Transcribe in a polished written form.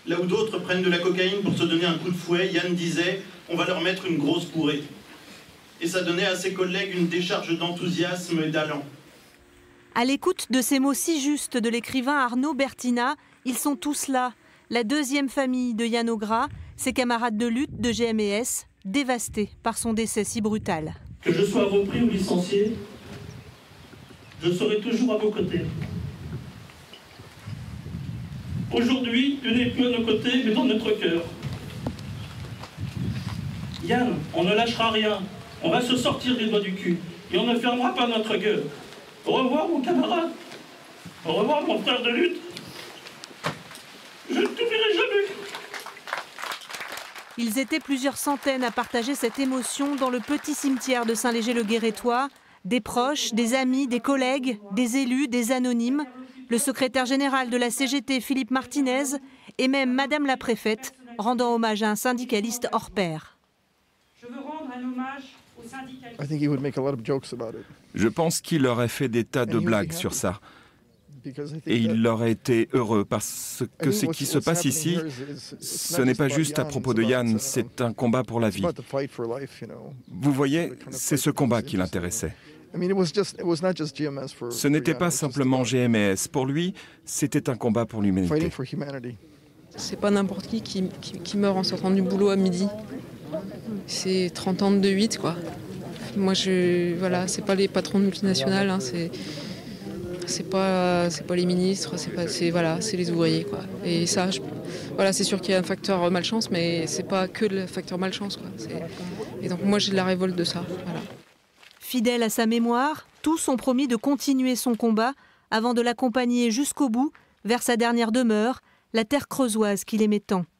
Là où d'autres prennent de la cocaïne pour se donner un coup de fouet, Yann disait « on va leur mettre une grosse bourrée ». Et ça donnait à ses collègues une décharge d'enthousiasme et d'allant. À l'écoute de ces mots si justes de l'écrivain Arnaud Bertina, ils sont tous là. La deuxième famille de Yann Augras, ses camarades de lutte de GMS, dévastés par son décès si brutal. Que je sois repris ou licencié, je serai toujours à vos côtés. Aujourd'hui, tu n'es plus à nos côtés, mais dans notre cœur. Yann, on ne lâchera rien. On va se sortir les doigts du cul. Et on ne fermera pas notre gueule. Au revoir, mon camarade. Au revoir, mon frère de lutte. Je ne t'oublierai jamais. Ils étaient plusieurs centaines à partager cette émotion dans le petit cimetière de Saint-Léger-le-Guérétois. Des proches, des amis, des collègues, des élus, des anonymes. Le secrétaire général de la CGT, Philippe Martinez, et même Madame la préfète, rendant hommage à un syndicaliste hors pair. Je veux rendre un hommage au syndicaliste. Je pense qu'il aurait fait des tas de blagues sur ça. Et il aurait été heureux parce que ce qui se passe ici, ce n'est pas juste à propos de Yann, c'est un combat pour la vie. Vous voyez, c'est ce combat qui l'intéressait. Ce n'était pas simplement GMS. Pour lui, c'était un combat pour l'humanité. C'est pas n'importe qui meurt en sortant du boulot à midi. C'est 30 ans de 8, quoi. Moi, voilà, c'est pas les patrons de multinationales, hein, c'est pas les ministres, c'est les ouvriers, quoi. Et ça, voilà, c'est sûr qu'il y a un facteur malchance, mais c'est pas que le facteur malchance, quoi. Et donc moi, j'ai de la révolte de ça. Voilà. Fidèle à sa mémoire, tous ont promis de continuer son combat avant de l'accompagner jusqu'au bout vers sa dernière demeure, la terre creusoise qu'il aimait tant.